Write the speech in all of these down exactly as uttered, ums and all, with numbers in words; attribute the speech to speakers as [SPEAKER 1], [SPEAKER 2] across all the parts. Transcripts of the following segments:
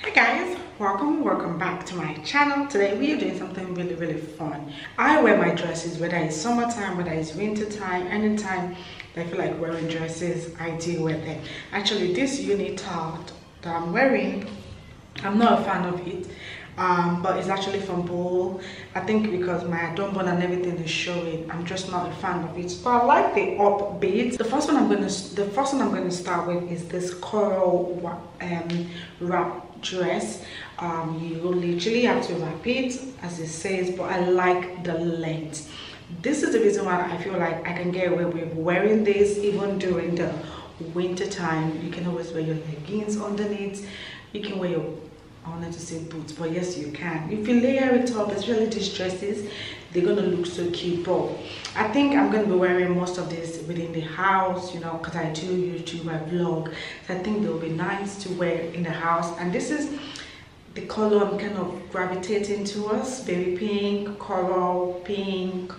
[SPEAKER 1] Hey guys, welcome welcome back to my channel. Today we are doing something really really fun. I wear my dresses whether it's summertime, whether it's winter time, anytime I feel like wearing dresses, I do wear them. Actually, this unitard that I'm wearing, I'm not a fan of it, um but it's actually from Bol. I think because my adornment and everything is showing, I'm just not a fan of it, but I like the upbeat. The first one i'm gonna the first one i'm gonna start with is this coral um wrap dress. Um you will literally have to wrap it as it says, but I like the length. This is the reason why I feel like I can get away with wearing this even during the winter time. You can always wear your leggings underneath, you can wear your, I wanted to say boots, but yes you can. If you layer it up, especially these dresses, they're gonna look so cute. But I think I'm gonna be wearing most of this within the house, you know, because I do YouTube, I vlog, so I think they'll be nice to wear in the house. And this is the color I'm kind of gravitating towards, baby pink, coral pink.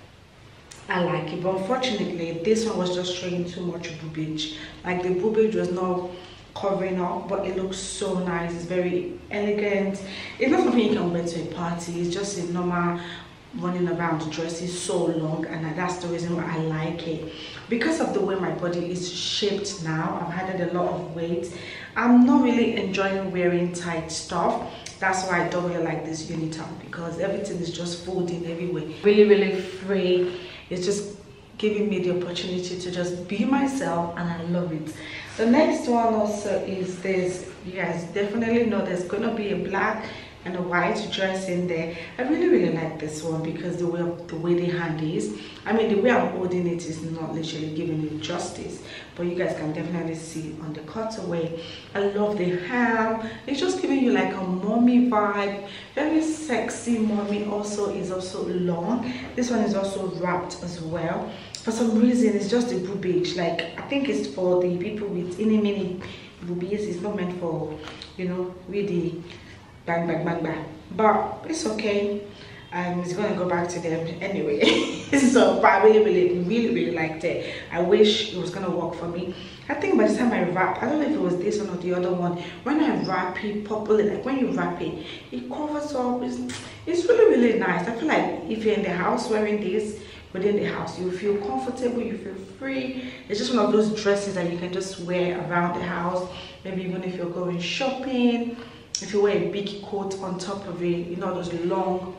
[SPEAKER 1] I like it, but unfortunately this one was just showing too much boobage. Like the boobage was not covering up, but it looks so nice. It's very elegant. It's not something you can wear to a party, it's just a normal running around dress. Is so long, and that's the reason why I like it, because of the way my body is shaped now. I've added a lot of weight. I'm not really enjoying wearing tight stuff. That's why I don't really like this unitard, because everything is just folding everywhere, really really free. It's just giving me the opportunity to just be myself, and I love it. The next one also is this. You guys definitely know there's gonna be a black and a white dress in there. I really really like this one because the way of the way the hand is. I mean, the way I'm holding it is not literally giving it justice, but you guys can definitely see on the cutaway. I love the hem. It's just giving you like a mommy vibe, very sexy mommy. Also is also long. This one is also wrapped as well. For some reason it's just a boobage. Like, I think it's for the people with any mini boobies. It's not meant for, you know, really bang bang bang bang, but it's okay. Um it's gonna go back to them anyway. So but I really really really really liked it. I wish it was gonna work for me. I think by the time I wrap, I don't know if it was this one or the other one, when I wrap it properly, like when you wrap it, it covers up. It's, it's really really nice. I feel like if you're in the house wearing this within the house, you feel comfortable, you feel free. It's just one of those dresses that you can just wear around the house, maybe even if you're going shopping. If you wear a big coat on top of it, you know, those long,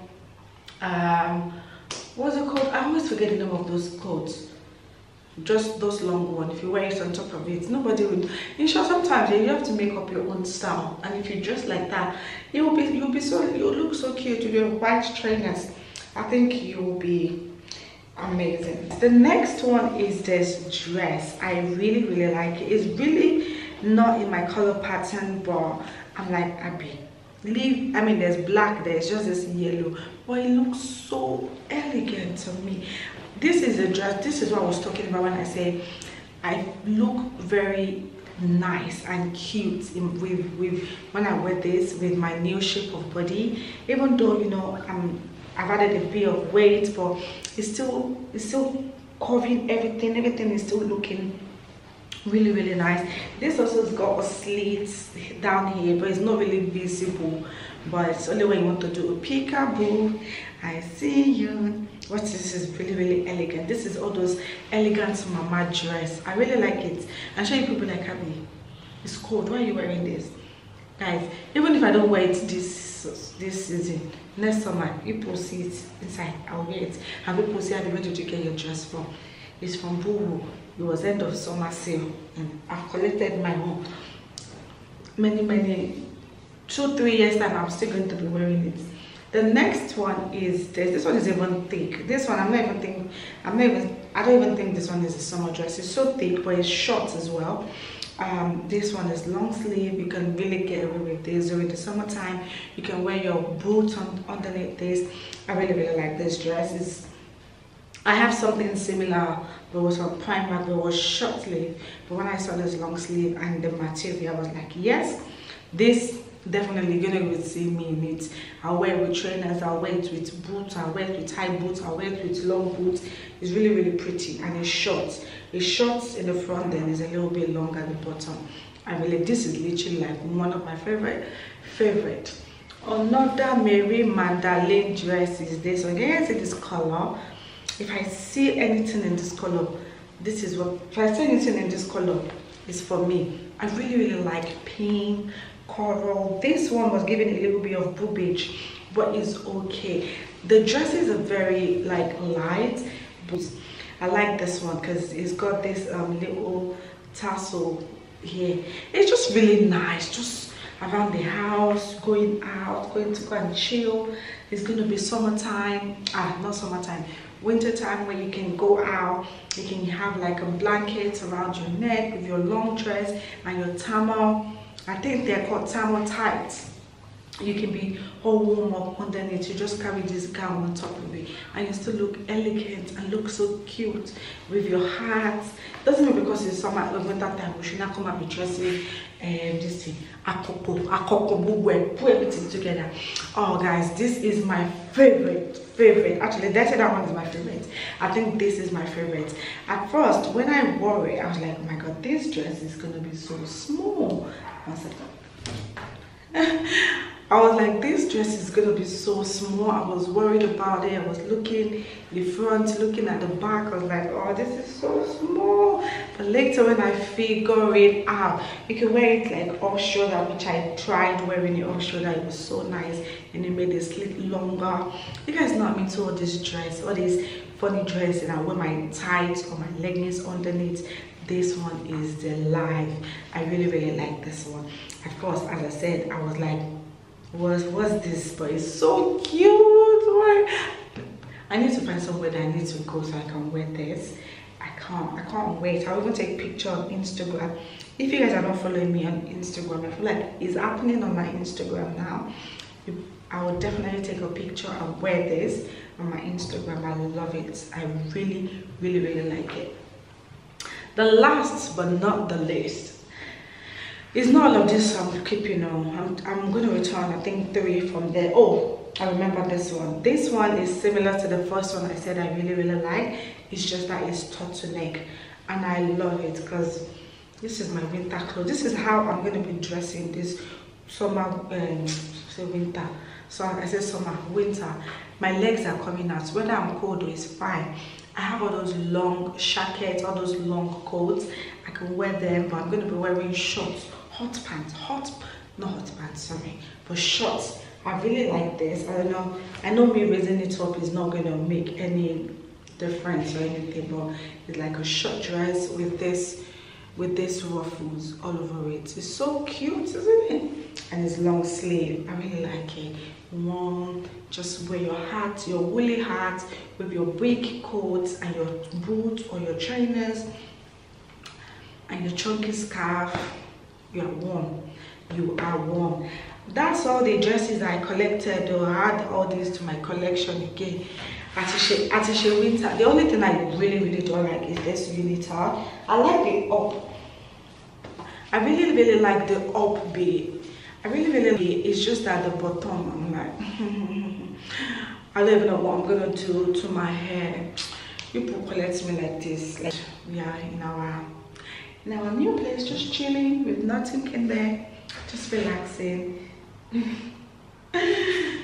[SPEAKER 1] um, what's it called? I always forget the name of those coats. Just those long ones. If you wear it on top of it, nobody would. In short, sometimes you have to make up your own style, and if you dress like that, you will be, you'll be so, you'll look so cute with your white trainers. I think you will be amazing. The next one is this dress. I really really like it. It's really not in my color pattern, but I'm like, Abby, leave. I mean, there's black, there's just this yellow, but it looks so elegant to me. This is a dress. This is what I was talking about when I say I look very nice and cute in, with with when I wear this with my new shape of body. Even though, you know, I'm I've added a bit of weight, but it's still it's still covering everything. Everything is still looking really really nice. This also has got a slit down here, but it's not really visible, but it's only when you want to do a peekaboo. I see you. What this is really really elegant. This is all those elegant mama dress. I really like it. I'm sure you people like, Abby, it's cold, why are you wearing this? Guys, even if I don't wear it this this season, next summer people see it inside, I'll wear it. And people say, Abby, where did you get your dress from? It's from Boohoo. It was end of summer sale, and I've collected my own. Many many two three years time, I'm still going to be wearing it. The next one is this. This one is even thick. This one I'm not even think I'm not even I don't even think this one is a summer dress. It's so thick, but it's short as well. Um this one is long sleeve. You can really get away with this during the summertime. You can wear your boots on underneath this. I really really like this dress. It's, I have something similar, but it was from Primark, but it was short sleeve. But when I saw this long sleeve and the material, I was like, yes, this definitely gonna see me in it. I'll wear it with trainers, I'll wear it with boots, I'll wear it with high boots, I'll wear it with long boots. It's really really pretty, and it's short. It's short in the front, then it's a little bit long at the bottom. I really, this is literally like one of my favorite favorite. Another Mary Magdalene dress is this one. Can you see this color? If I see anything in this color, this is what, if I see anything in this color, it's for me. I really really like pink, coral. This one was given a little bit of boobage, but it's okay. The dresses are very like light, but I like this one because it's got this um little tassel here. It's just really nice, just around the house, going out, going to go and chill. It's going to be summertime, ah not summertime, winter time, where you can go out, you can have like a blanket around your neck with your long dress and your thermal, I think they're called thermal tights. You can be all warm up underneath. You just carry this gown on top of it and you still look elegant and look so cute with your hat. Doesn't mean because it's summer or winter time we should not come and be dressing um, this thing, akoko, akoko, bugwe, put everything together. Oh guys, this is my favorite, favorite. Actually, that's that one is my favorite. I think this is my favorite. At first, when I wore it, I was like, oh my god, this dress is gonna be so small. One second. I was like, this dress is gonna be so small. I was worried about it. I was looking in front, looking at the back. I was like, oh, this is so small. But later when I figure it out, you can wear it like off shoulder, which I tried wearing it off shoulder. It was so nice, and it made the slit longer. You guys know I'm into all this dress, all these funny dress, and I wear my tights or my leggings underneath. This one is the life. I really really like this one. At first, as I said, I was like, was was this, but it's so cute. Why? I need to find somewhere that I need to go so I can wear this. I can't I can't wait. I'll even take a picture on Instagram. If you guys are not following me on Instagram, I feel like it's happening on my Instagram now. I will definitely take a picture and wear this on my Instagram. I love it. I really really really like it. The last but not the least, it's not all of this I'm keeping on. I'm, I'm going to return, I think, three from there. Oh, I remember this one. This one is similar to the first one I said I really, really like. It's just that it's turtleneck. And I love it because this is my winter clothes. This is how I'm going to be dressing this summer, um, say winter. So I said summer, winter. My legs are coming out. Whether I'm cold or it's fine. I have all those long jackets, all those long coats. I can wear them, but I'm going to be wearing shorts. Hot pants, hot, not hot pants, sorry, but shorts. I really like this. I don't know, I know me raising it up is not going to make any difference or anything, but it's like a short dress with this, with this ruffles all over it. It's so cute, isn't it? And it's long sleeve. I really like it. One, just wear your hat, your woolly hat with your big coats and your boots or your trainers and your chunky scarf. You are warm. You are warm. That's all the dresses I collected. Or I add all these to my collection again. Attaché, attaché winter. The only thing I really, really don't like is this unitard. I like the up. I really, really like the up bit. I really, really like it. It's just at the bottom. I'm like, I don't even know what I'm gonna do to my hair. People collect me like this. Like we are in our. in our new place, just chilling with nothing in there, just relaxing.